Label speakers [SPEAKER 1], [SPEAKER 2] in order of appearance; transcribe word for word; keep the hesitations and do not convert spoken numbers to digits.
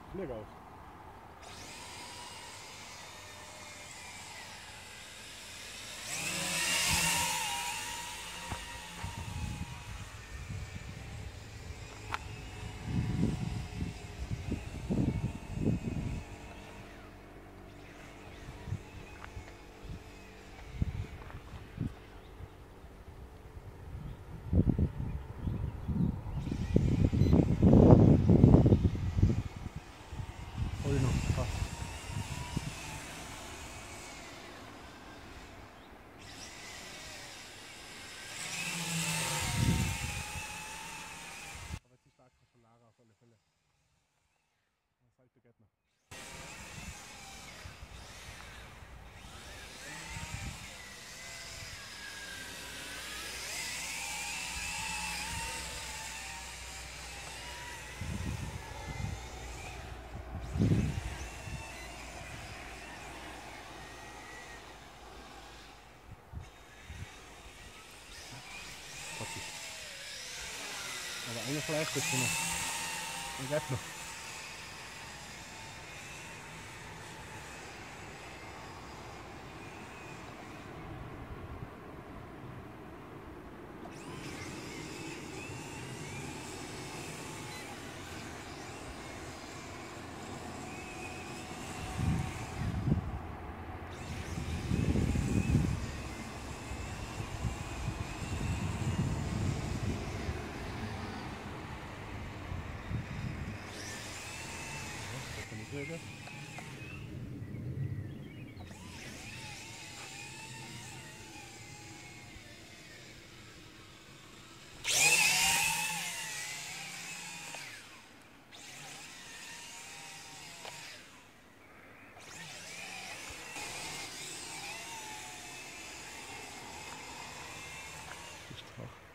[SPEAKER 1] Knick aus. Hol noch. Passt. Aber jetzt ist stark von Lara auf alle Fälle. Das sollte geht noch. Aber eine Fleisch ist noch. Und bleibt noch. Träger. Ist drauf.